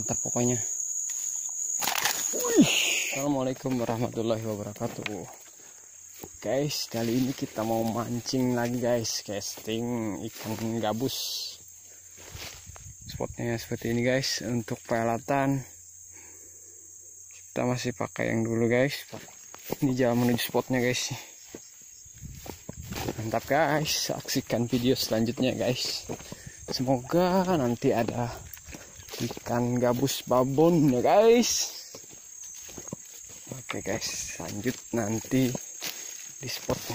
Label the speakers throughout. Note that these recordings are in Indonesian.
Speaker 1: mantap pokoknya. Wih. Assalamualaikum warahmatullahi wabarakatuh. Guys, kali ini kita mau mancing lagi guys, casting ikan gabus. Spotnya seperti ini guys. Untuk peralatan kita masih pakai yang dulu guys. Ini jalan menuju spotnya guys. Mantap guys, saksikan video selanjutnya guys. Semoga nanti ada ikan gabus babon ya guys. Oke guys, lanjut nanti di spotnya.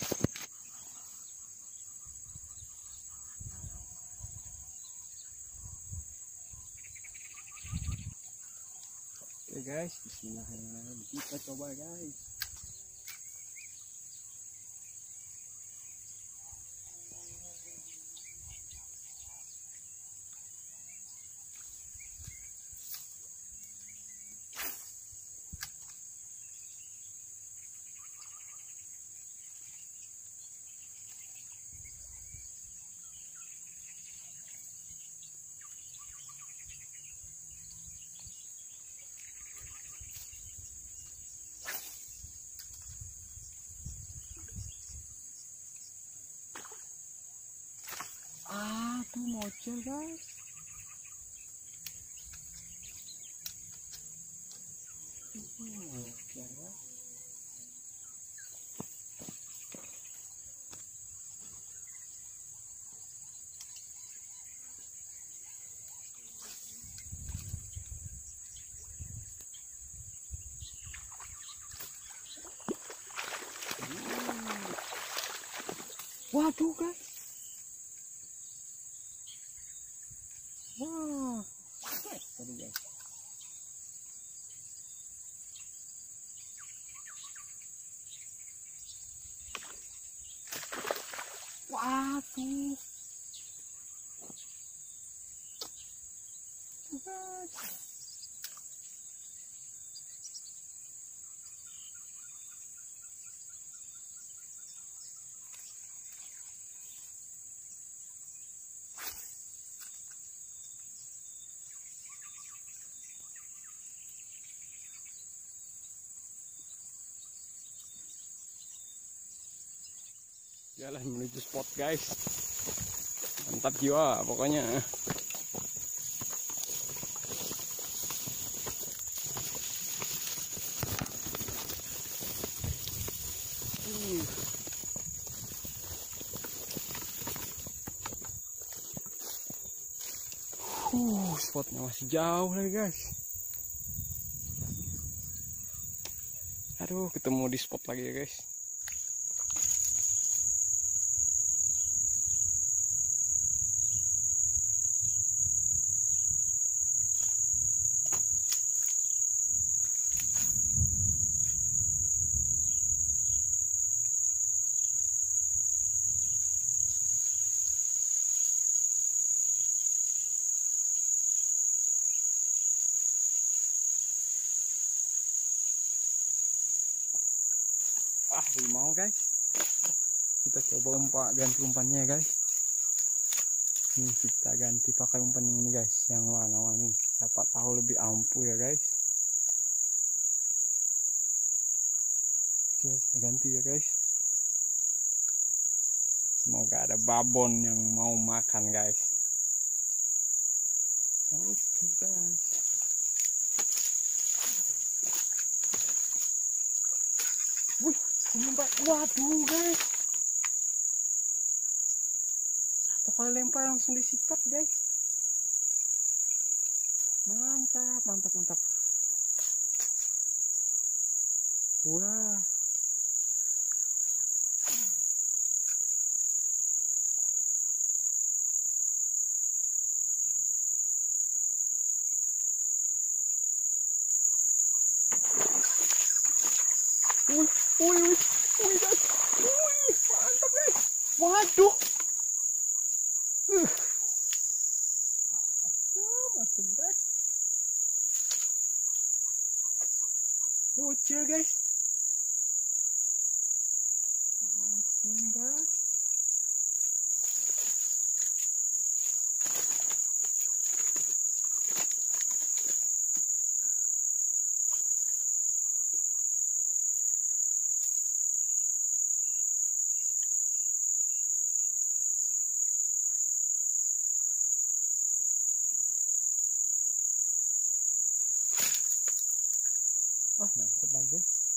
Speaker 1: Oke guys, bismillahirrahmanirrahim. Kita coba guys. Tuh mocel guys. Waduh guys. Wah, tadi guys. Waduh. Jalan menuju spot guys. Mantap jiwa pokoknya. Spotnya masih jauh lagi guys. Aduh, ketemu di spot lagi ya guys. Belum mau guys. Kita coba ganti umpannya guys. Ini kita ganti pakai umpan ini guys, yang warna-warni. Siapa tahu lebih ampuh ya guys. Oke, kita ganti ya guys. Semoga ada babon yang mau makan guys. Oke guys. Wih, waduh guys. Satu kali lempar langsung disikat guys. Mantap, mantap, mantap. Wah. Wih guys. Wih, mantap guys. Waduh. Masuk guys. Bocil guys. Masuk guys. dapat lagi.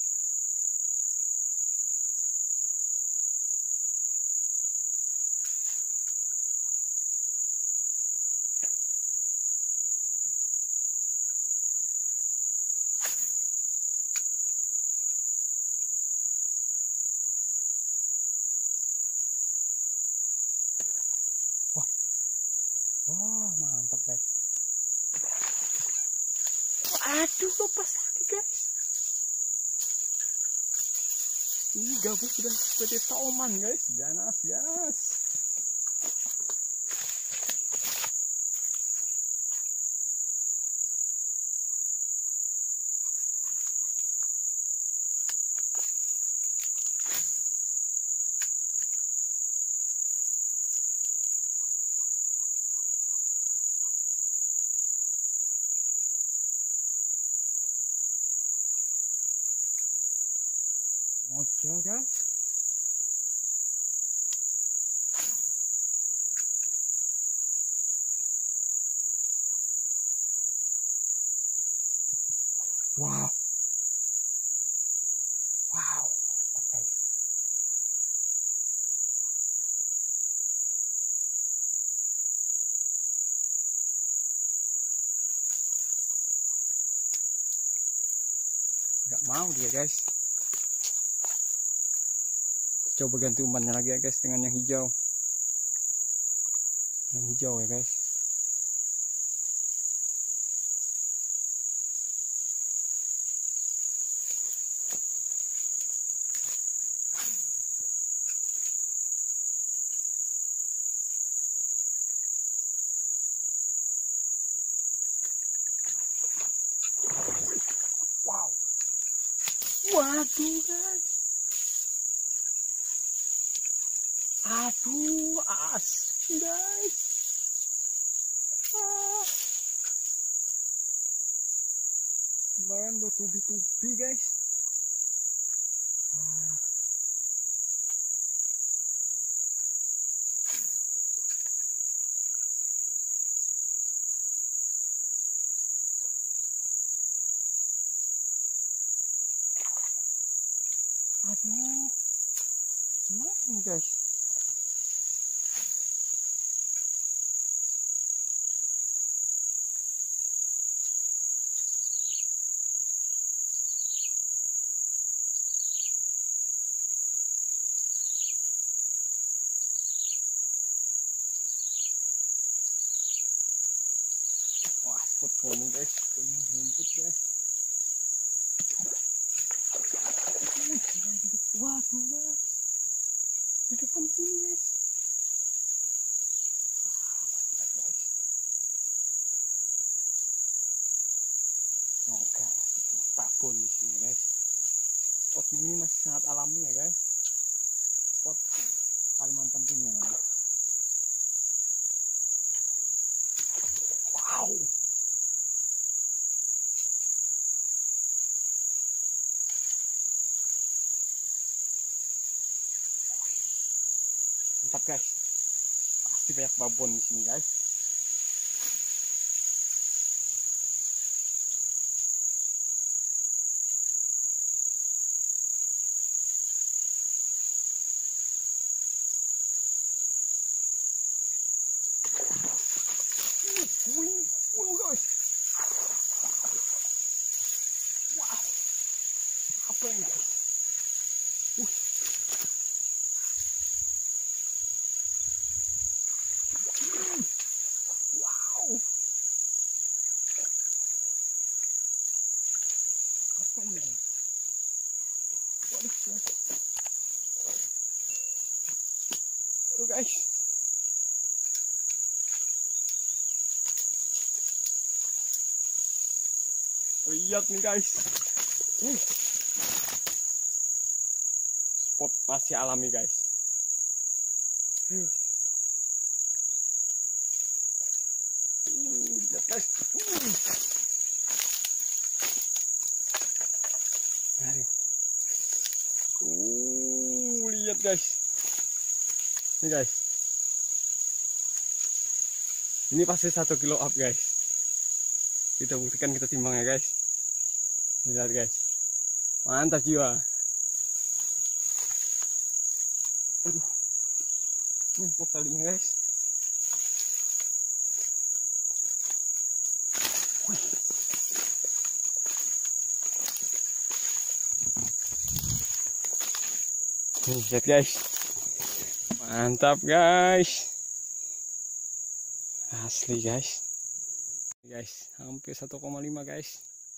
Speaker 1: Wah, mantap guys. Aduh, lepas lagi guys. Ini gabus sudah seperti tauman guys. Ganas, ganas. Moja guys. Wow. Wow, mantap guys. Gak mau dia guys. Coba ganti umpannya lagi ya guys dengan yang hijau. Yang hijau ya guys. Wow. Waduh guys. Aduh, as guys. Sembarangan bertubi-tubi guys. Aduh, gimana nih guys? Wah, spot ini guys, ini rumput guys. Waduh guys, di depan sini guys. Mantap guys. Oke, kita babon di sini guys. Spot ini masih sangat alami ya guys. Spot Kalimantan punya. Wow. Mantap guys. Pasti banyak babon di sini guys. Guys. Wow. Apa ini guys? Wow. Apa ini guys? Waduh guys. Lihat nih guys. Spot masih alami guys. Lihat guys. Lihat guys. Ini guys. Ini pasti 1 kilo up guys. Kita buktikan, kita timbang ya guys. Lihat guys. Mantap jiwa. Aduh. Ini talinya guys. Nih, lihat guys. Mantap guys. Asli guys. Guys, hampir 1,5 guys.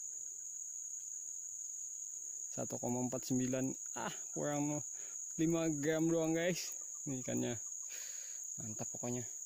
Speaker 1: 1,49. Kurang 5 gram doang guys. Ini ikannya. Mantap pokoknya.